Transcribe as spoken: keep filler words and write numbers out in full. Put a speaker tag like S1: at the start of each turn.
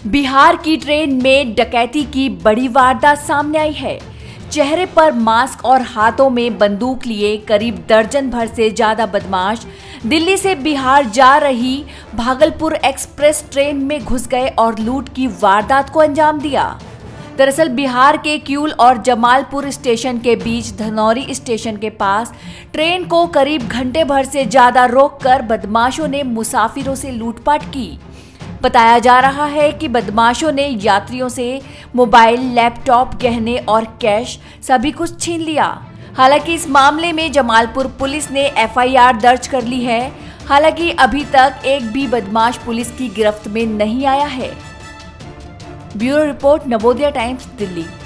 S1: बिहार की ट्रेन में डकैती की बड़ी वारदात सामने आई है। चेहरे पर मास्क और हाथों में बंदूक लिए करीब दर्जन भर से ज्यादा बदमाश दिल्ली से बिहार जा रही भागलपुर एक्सप्रेस ट्रेन में घुस गए और लूट की वारदात को अंजाम दिया। दरअसल बिहार के क्यूल और जमालपुर स्टेशन के बीच धनौरी स्टेशन के पास ट्रेन को करीब घंटे भर से ज्यादा रोककर बदमाशों ने मुसाफिरों से लूटपाट की। बताया जा रहा है कि बदमाशों ने यात्रियों से मोबाइल, लैपटॉप, गहने और कैश सभी कुछ छीन लिया। हालांकि इस मामले में जमालपुर पुलिस ने एफ आई आर दर्ज कर ली है। हालांकि अभी तक एक भी बदमाश पुलिस की गिरफ्त में नहीं आया है। Bureau report, Navodaya Times, Delhi.